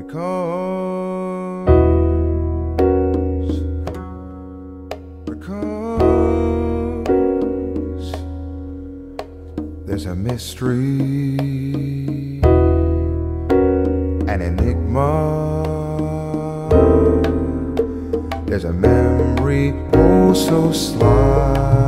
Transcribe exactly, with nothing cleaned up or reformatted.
Because, because there's a mystery, an enigma. There's a memory, oh so slight.